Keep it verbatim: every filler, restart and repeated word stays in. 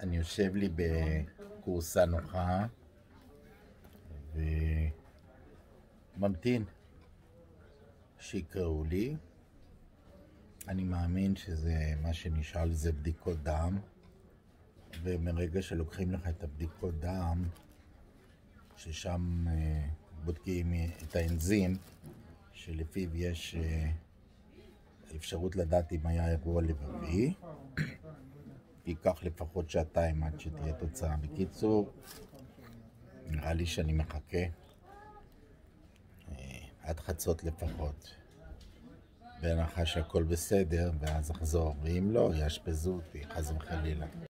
אני יושב לי בקורסה נוחה וממתין שיקראו לי. אני מאמין שזה מה שנשאל זה בדיקות דם, ומרגע שלוקחים לך את הבדיקות דם, ששם בודקים את האנזים שלפיו יש אפשרות לדעת אם היה אירוע לבבי, ייקח לפחות שעתיים עד שתהיה תוצאה. בקיצור, נראה לי שאני מחכה עד חצות לפחות, בהנחה שהכל בסדר, ואז אחזור, ואם לא, יאשפזו אותי, חס וחלילה.